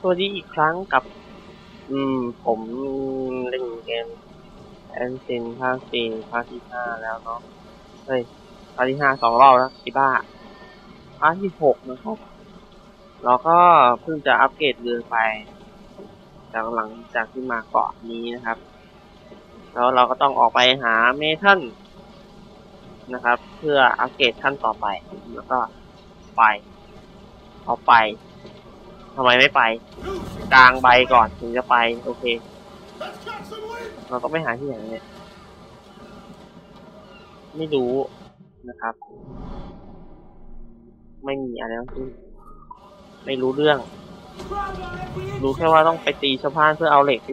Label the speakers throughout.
Speaker 1: สวัสดีอีกครั้งกับผมเล่นเกมแอนซินภาค4ภาคที่5แล้วเนาะเฮ้ยภาคที่5 2 รอบแล้วที่บ้าภาคที่6นะครับเราก็เพิ่งจะอัปเกรดเรือไปจากหลังจากที่มาเกาะนี้นะครับแล้วเราก็ต้องออกไปหาเมทัลนะครับเพื่ออัปเกรดขั้นต่อไปแล้วก็เอาไปทำไมไม่ไปกลางใบก่อนถึงจะไปโอเคเราต้องไปหาที่ไหนเนี่ยไม่รู้นะครับไม่มีอะไรทั้งสิ้นไม่รู้เรื่องรู้แค่ว่าต้องไปตีสะพานเพื่อเอาเหล็ก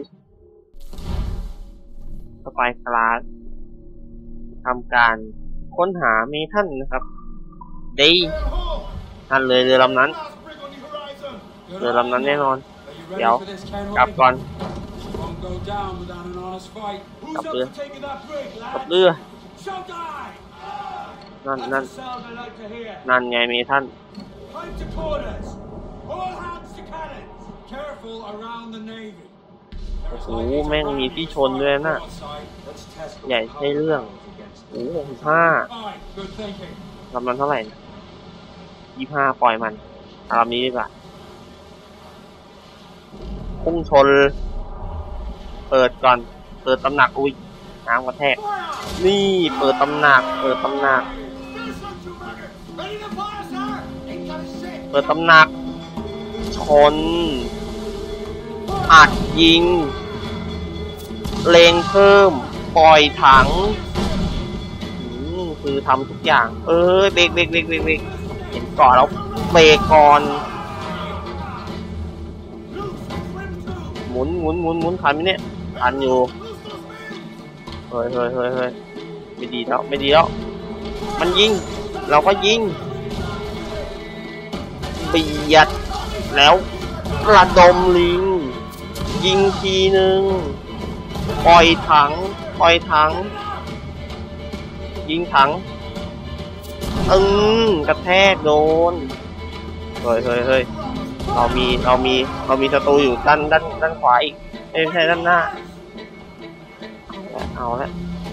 Speaker 1: สไปคลาสทำการค้นหาเมทัลนะครับดีทันเลยเรือลำนั้นแน่นอนเดี๋ยวกลับก่อนกลับเรือนั่นไงเมทัลโอ้โหแม่งมีที่ชนด้วยนะใหญ่ใช่เรื่องโอ้โห65ลำนั้นเท่าไหร่25ปล่อยมันลำนี้ดีกว่าพุ่งชนเปิดก่อนเปิดตำหนักอุ้ยน้ำกระแทกนี่เปิดตำหนักเปิดตำหนักชนอัดยิงเลงเพิ่มปล่อยถังคือทำทุกอย่างเบรกเห็นก่อนแล้วเบรกก่อนหมุนทันไหมเนี่ยทันอยู่เฮ้ยไม่ดีแล้วมันยิงเราก็ยิงเบียดแล้วระดมลิงยิงทีนึงปล่อยถังยิงถังกระแทกโดนเฮ้ยเรามีศัตรูอยู่ด้านขวาอีกไม่ใช่ด้านหน้าเอาละ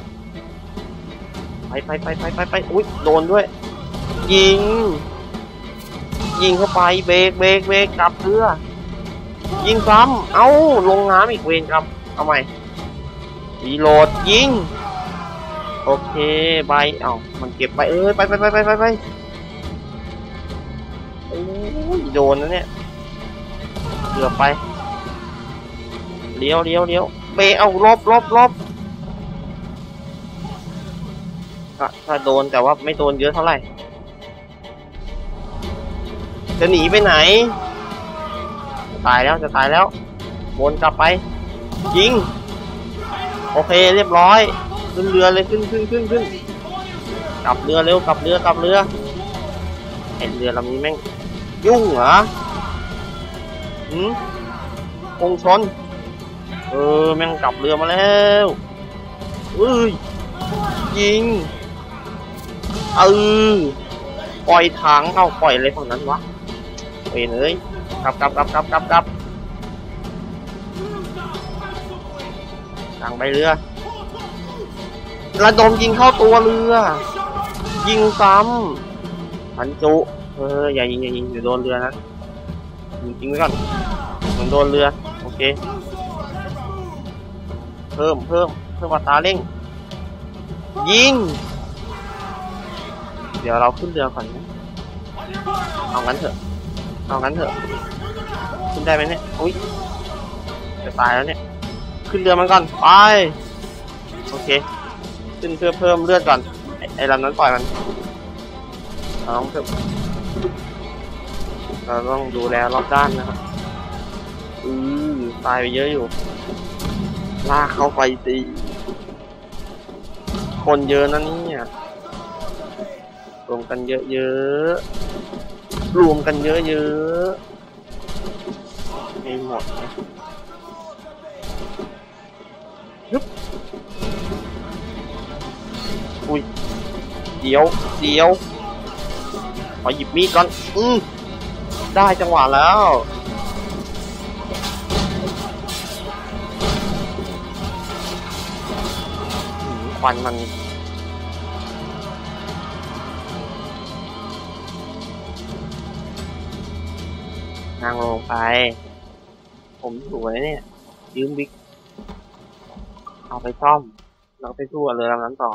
Speaker 1: ไปอุ๊ยโดนด้วยยิงเข้าไปเบรกกลับเรือยิงซ้ำเอาลงน้ำอีกเวรกรรมเอาใหม่รีโหลดยิงโอเคใบมันเก็บไปไปโอ้ยโดนนะเนี่ยเกือบไปเลี้ยวเบรกเอาลบถ้าโดนแต่ว่าไม่โดนเยอะเท่าไหร่จะหนีไปไหนจะตายแล้ววนกลับไปยิงโอเคเรียบร้อยขึ้นเรือเลยขึ้นกลับเรือเร็วกลับเรือเห็นเรือลำนี้แม่งยุ่งเหรอคงชนแม่งกลับเรือมาแล้วยิงปล่อยถังปล่อยอะไรฝั่งนั้นวะเฮ้ยเลยกลับทางไปเรือระดมยิงเข้าตัวเรือยิงซ้ำพันจุอย่ายิงเดี๋ยวโดนเรือนะยิงไว้ก่อนมันโดนเรือโอเคเพิ่มอัตราเร่งยิงเดี๋ยวเราขึ้นเรือก่อนนะเอางั้นเถอะขึ้นได้ไหมเนี่ยอุ้ยจะตายแล้วเนี่ยขึ้นเรือมันก่อนไปโอเคขึ้นเพื่อเพิ่มเลือดก่อนไอ้ลำนั้นปล่อยมันเราต้องดูแลรอบด้านนะครับตายไปเยอะอยู่ลากเข้าไปสิคนเยอะนะเนี่ยรวมกันเยอะให้หมดนะอุ้ยเดี๋ยวขอหยิบมีดก่อนได้จังหวะแล้วควันมันนั่งลงไปผมสวยเนี่ยยืมบิ๊กเอาไปซ่อมแล้วไปทั่วเรือลำนั้นต่อ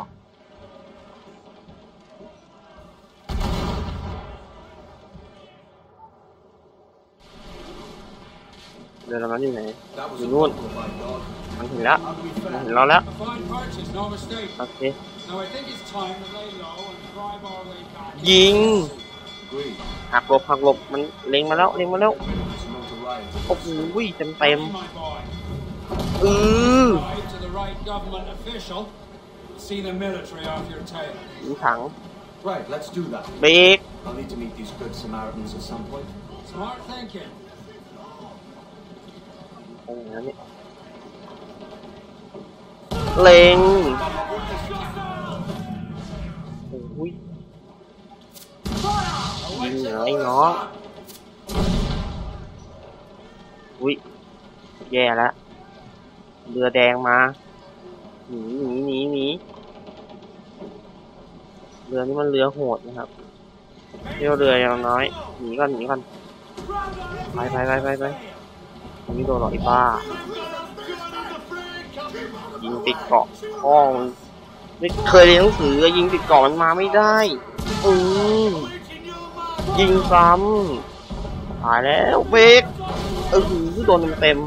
Speaker 1: เรือลำนั้นอยู่ไหนอยู่นู่นมันถึงแล้วมันถึงเราแล้วโอเคยิงหักหลบมันเล็งมาแล้วโอ้โหเต็มยิงถังเบรกโอ้โหนี่เล็งโอ้ยยิงเหรอไอ้น้องอุ้ยแย่แล้วเรือแดงมาหนีเรือนี้มันเรือโหดนะครับเที่ยวเรืออย่างน้อยหนีก่อนไปนี่โดนหรอไอ้บ้ายิงติดเกาะห้องไม่เคยเรียนหนังสือยิงติดเกาะมันมาไม่ได้ยิงซ้ำตายแล้วเบรกโดนเต็ม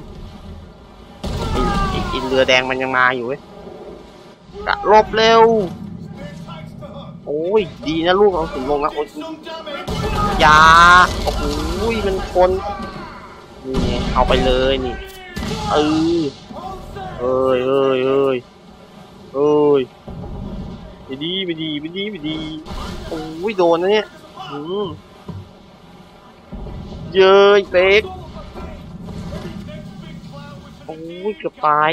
Speaker 1: อีกเรือแดงมันยังมาอยู่เว้ยกะลบเร็วโอ้ยดีนะลูกเราถึงลงนะโอ้ยยาโอ้โหมันคนนี่เอาไปเลยนี่เอ้ยไม่ดีโอ้ยโดนนะเนี่ยเย้ยเบรกโอ้ยเกือบตาย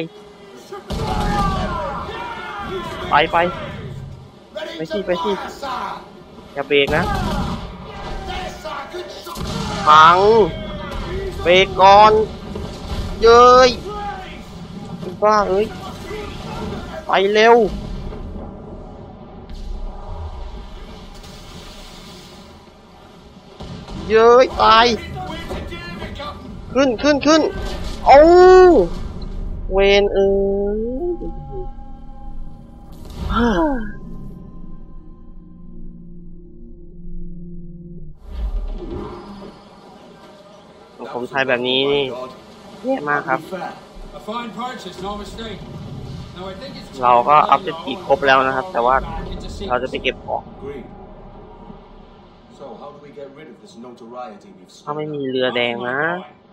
Speaker 1: ไปสิอย่าเบรกนะพังเบรกก่อนเย้ยบ้าไปเร็วเย้ยตายขึ้นโอ้เวนผมใช้แบบนี้นี่แย่มากครับเราก็อัพเดตครบแล้วนะครับแต่ว่าเราจะไปเก็บของถ้าไม่มีเรือแดงนะ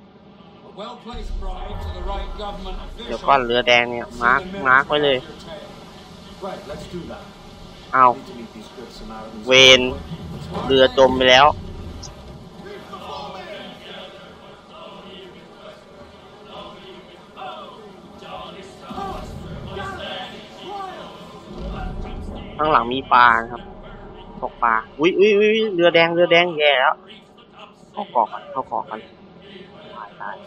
Speaker 1: เดี๋ยวก่อนเรือแดงเนี่ยมาร์กไว้เลยเอาเวนเรือจมไปแล้วข้างหลังมีปลาครับตกปลาอุ้ยเรือแดงแย่แล้วเข้าเกาะกันตาย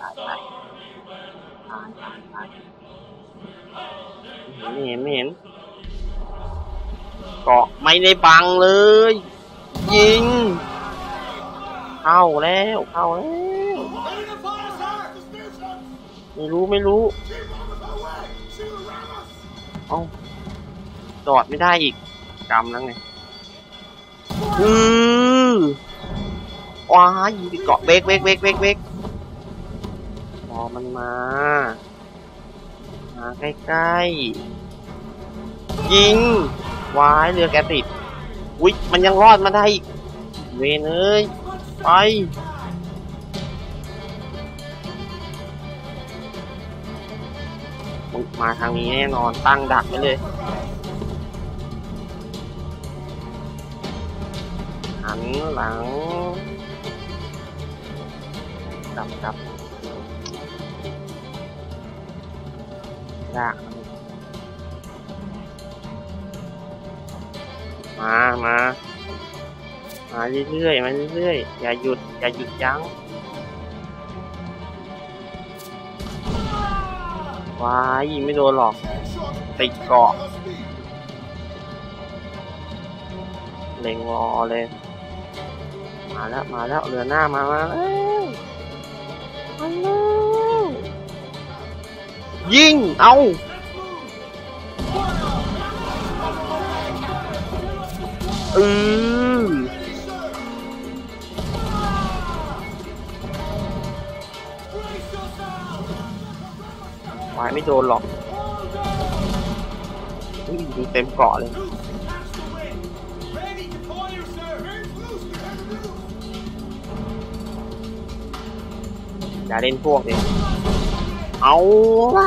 Speaker 1: ไม่เห็นเกาะไม่ได้บังเลยยิงเข้าแล้วไม่รู้เอ้าจอดไม่ได้อีกกำแล้วไงว้ายิงไปเกาะเบรกพอมันมาใกล้ๆยิงว้ายเรือแกติดอุ๊ยมันยังรอดมาได้อีกเวนไปมาทางนี้แน่นอนตั้งดักไปเลยหันหลังกลับยากมาเรื่อยอย่าหยุดยั้งว้ายยิงไม่โดนหรอกติดเกาะเล็งรอเลยมาแล้วเรือหน้ามาแล้วยิงเอาวายไม่โดนหรอกยิงเต็มเกาะเลยอย่าเล่นพวกเลยเอาละ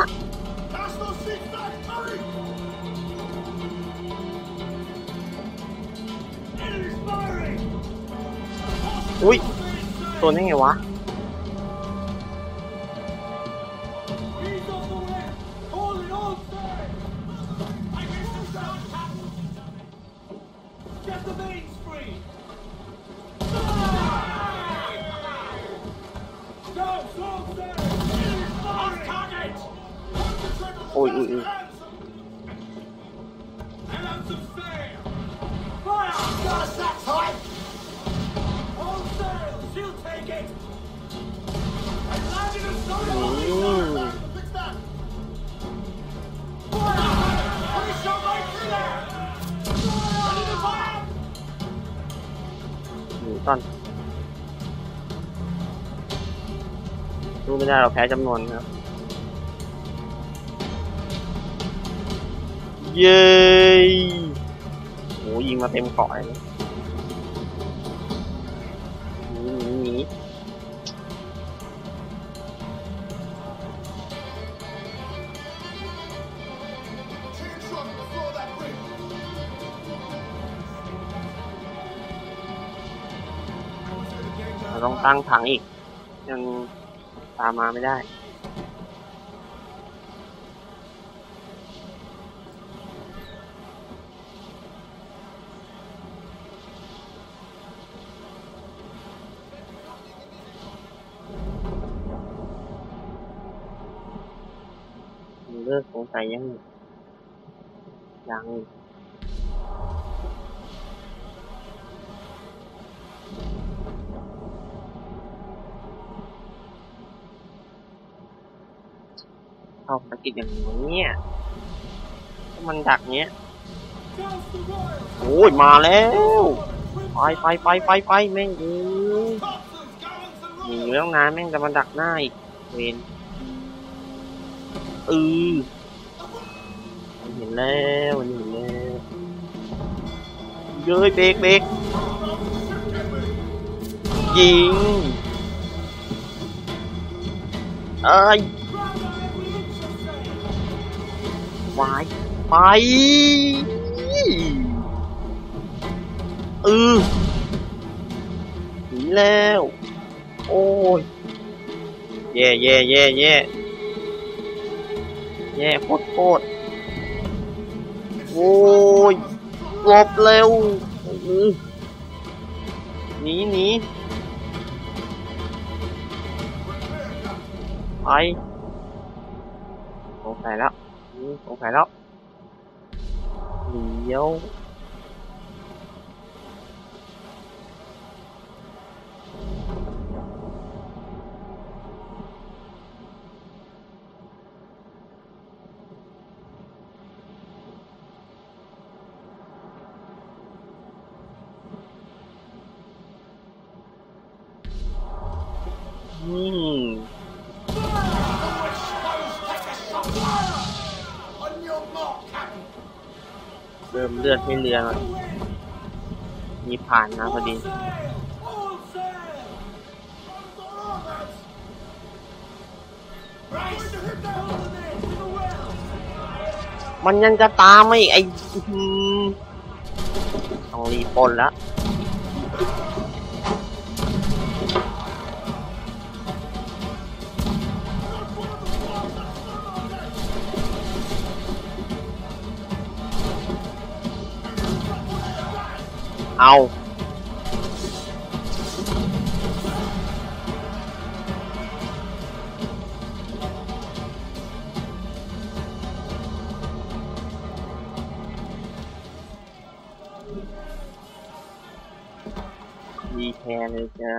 Speaker 1: อุ้ยตัวนี้ไงวะอุ้ยตอนดูไม่ได้เราแพ้จำนวนครับเย้โหยิงมาเต็มเกาะเลยหนีเราต้องตั้งถังอีกยังตามมาไม่ได้เลิกสงสัยยังเข้าภารกิจอย่างนี้มันดักเนี้ยโอ้ยมาแล้วไปแม่งหนีอยู่ตั้งนานแม่งจะมาดักหน้าอีกเวนเห็นแล้วเย้ยเบรกยิงวายไปหนีแล้วโอ้ยแย่โคตรโอ้ยหลบเร็วหนีไปสงสัยแล้วเดี๋ยวเริ่มเลือดไม่เรือมีผ่านนะพอดีมันยังจะตามไม่ไอ้ต้องรีบปนแล้วเอาเลยจ้า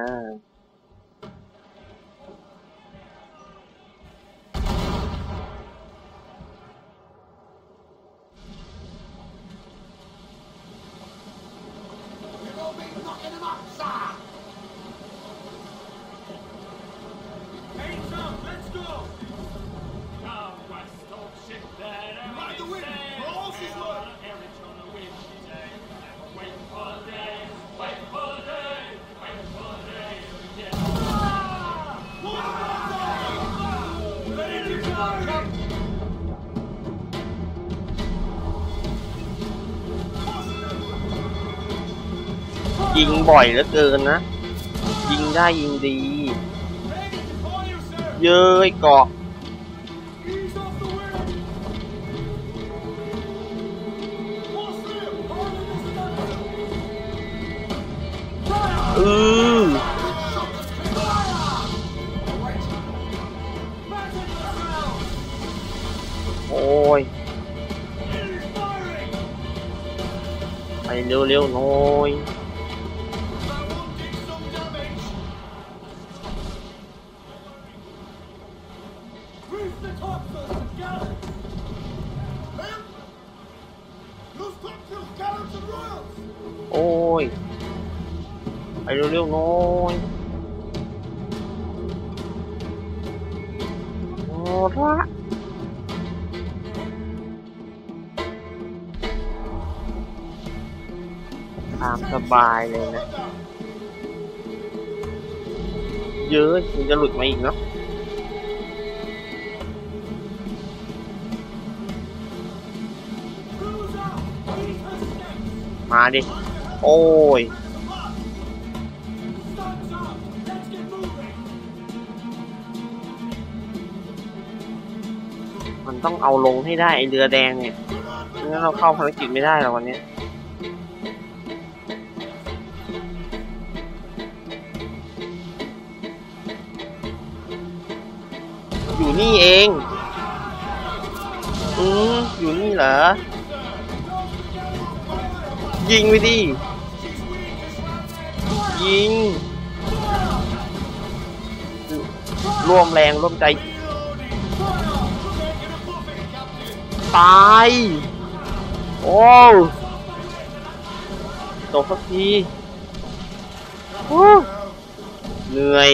Speaker 1: ยิงบ่อยเหลือเกินนะยิงได้ยิงดีเย้ยเกาะโอ้ยไปเร็วๆหน่อยโอ้ยไปเร็วๆหน่อยโอ้ละตามสบายเลยนะเยอะมันจะหลุดมาอีกเนาะมาดิโอ้ยมันต้องเอาลงให้ได้ไอเรือแดงเนี่ยไม่งั้นเราเข้าภารกิจไม่ได้หรอกวันนี้อยู่นี่เองอยู่นี่เหรอยิงไปดิยิงร่วมแรงร่วมใจตายโอ้ตกสักทีเหนื่อย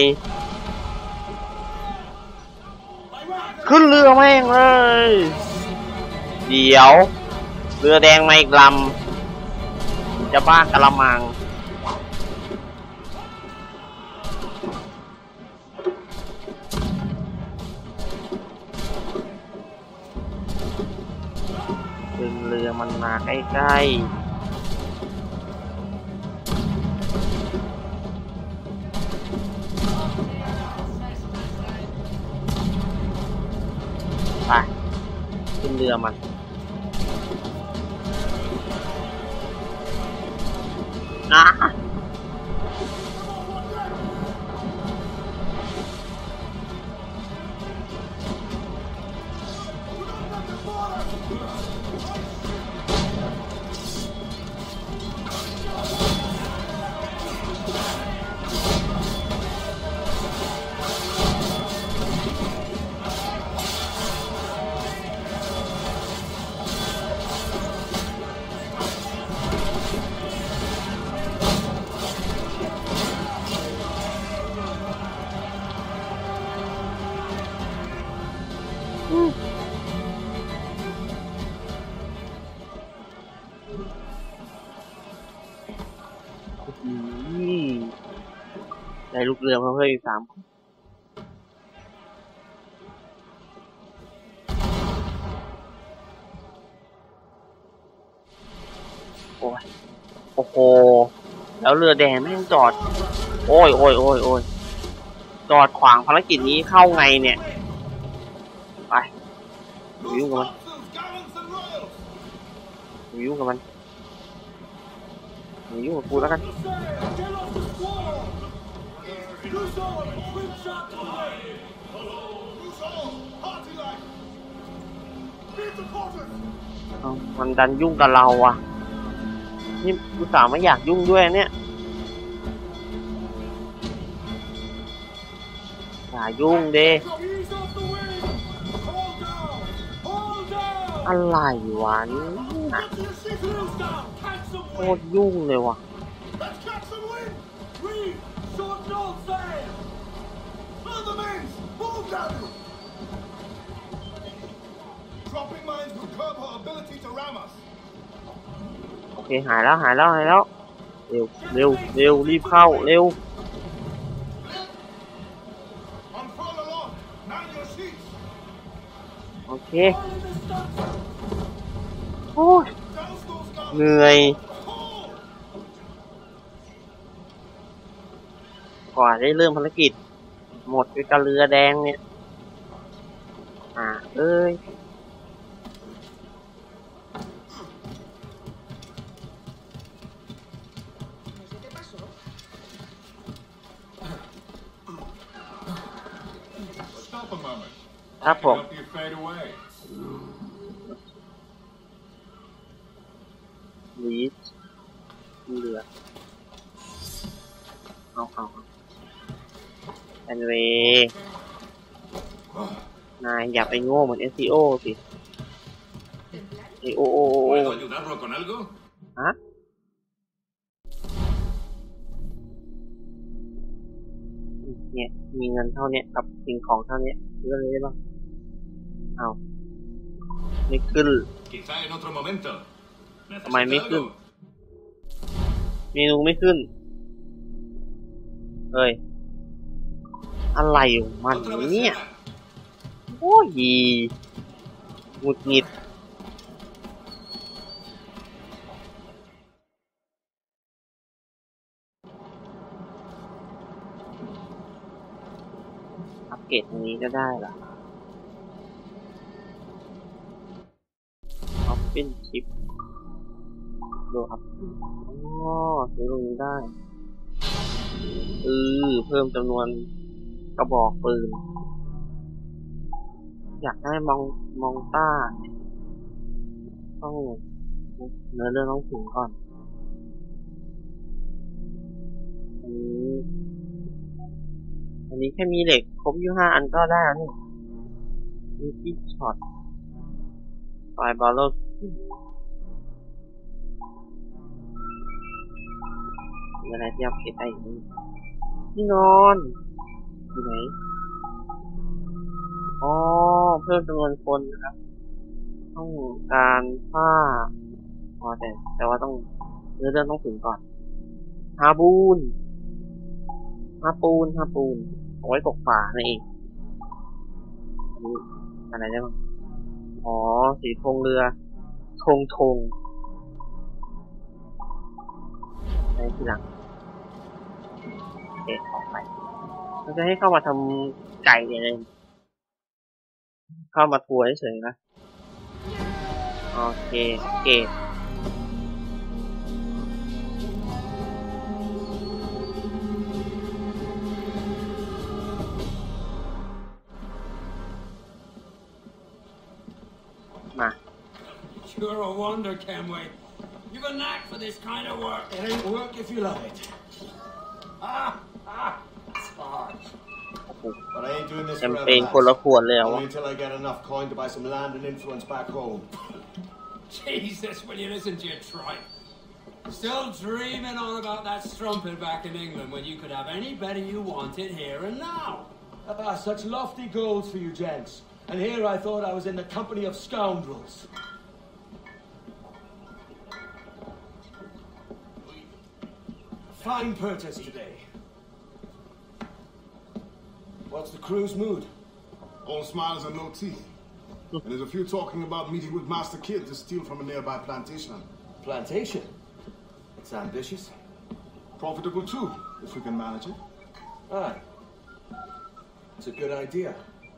Speaker 1: ขึ้นเรือแม่งเลยเดี๋ยวเรือแดงมาอีกลำจะบ้ากะละมังดึงเรือมันมาใกล้ๆไปขึ้นเรือมันนะได้ลูกเรือมาเพิ่มอีก3โอ้ยโอ้โหแล้วเรือแดงแม่งจอดโอ้ยจอดขวางภารกิจนี้เข้าไงเนี่ยไปยุ่งกับมันยุ่งกับกูแล้วกันมันดันยุ่งกับเราอ่ะนี่กูสาวไม่อยากยุ่งด้วยเนี่ยยุ่งเด้อะไรวะเนี่ยโคตรยุ่งเลยวะโอเคหายแล้วเร็วรีบเข้าเร็วโอเคโอ้ยเหนื่อยกว่าได้เริ่มภารกิจหมดไปกับเรือแดงเนี่ยเอ้ยครับผมลีชเรือเอาแอนเวย์นายอย่าไปโง่เหมือน SEO สิโอฮะเนี่ยมีเงินเท่านี้กับสิ่งของเท่านี้เรื่องนี้ได้บ้างเอาไม่ขึ้นทำไมไม่ขึ้นเมนูไม่ขึ้นเฮ้ยอะไรของมันเนี่ยโอ้ยหงุดหงิดอัปเกรดตรงนี้ก็ได้เหรอออฟฟิศชิปโดอัพซื้อตรงนี้ได้เพิ่มจำนวนกระบอกปืนอยากได้มองต้าต้องเนื้อเรื่องต้องถึงก่อนอันนี้แค่มีเหล็กครบอยู่5 อันก็ได้แล้วนี่มีที่ช็อตไฟบอลล์มีอะไรที่อัพเกรดได้อีกที่นอนอยู่ไหนเพิ่มจำนวนคนนะครับต้องการผ้าแต่ว่าต้องเนื้อเรื่องต้องถึงก่อนฮาปูนเอาไว้ตกปลานั่นเองนี่อะไรได้บ้างสีธงเรือธงในทีหลังออกไปเราจะให้เข้ามาทำไก่เลยเข้ามาทัวร์เฉยๆนะโอเคมา
Speaker 2: You're a wonder, Kenway. You've a knack for this kind of work.
Speaker 3: It ain't work if you love it. It's hard. But I ain't doing this
Speaker 1: แชม
Speaker 3: forever,
Speaker 1: เปญคนละขวดเลย
Speaker 3: Only until I get enough coin to buy some land and influence back home.
Speaker 2: Jesus, will you listen to your tripe? Still dreaming on about that strumpet back in England when you could have any better you wanted here and now.
Speaker 3: Such lofty goals for you gents. And here I thought I was in the company of scoundrels. Fine purchase today. What's the crew's mood?
Speaker 4: All smiles and no teeth. And there's a few talking about meeting with Master Kid to steal from a nearby plantation.
Speaker 3: Plantation? It's ambitious.
Speaker 4: Profitable too, if we can manage it.
Speaker 3: Aye. It's a good idea.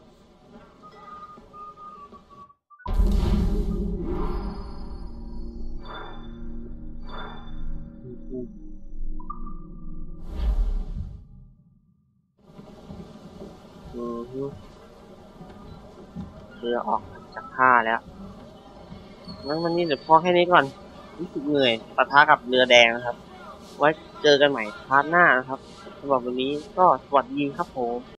Speaker 1: เรือออกจากท่าแล้วงั้นวันนี้เดี๋ยวพอแค่นี้ก่อนรู้สึกเหนื่อยปะทะกับเรือแดงนะครับไว้เจอกันใหม่พาร์ทหน้านะครับสำหรับวันนี้ก็สวัสดีครับผม